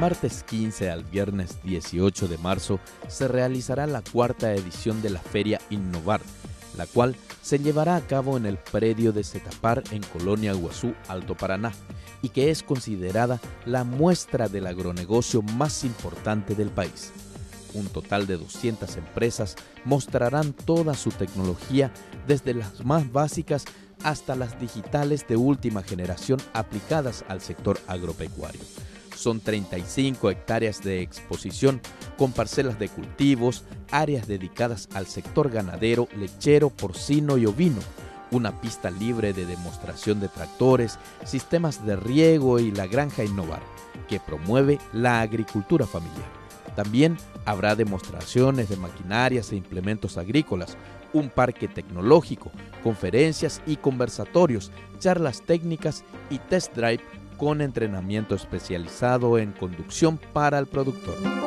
martes 15 al viernes 18 de marzo se realizará la cuarta edición de la Feria Innovar, la cual se llevará a cabo en el predio de Cetapar en Colonia Guazú, Alto Paraná, y que es considerada la muestra del agronegocio más importante del país. Un total de 200 empresas mostrarán toda su tecnología, desde las más básicas hasta las digitales de última generación aplicadas al sector agropecuario. Son 35 hectáreas de exposición con parcelas de cultivos, áreas dedicadas al sector ganadero, lechero, porcino y ovino, una pista libre de demostración de tractores, sistemas de riego y la granja Innovar, que promueve la agricultura familiar. También habrá demostraciones de maquinarias e implementos agrícolas, un parque tecnológico, conferencias y conversatorios, charlas técnicas y test drive con entrenamiento especializado en conducción para el productor.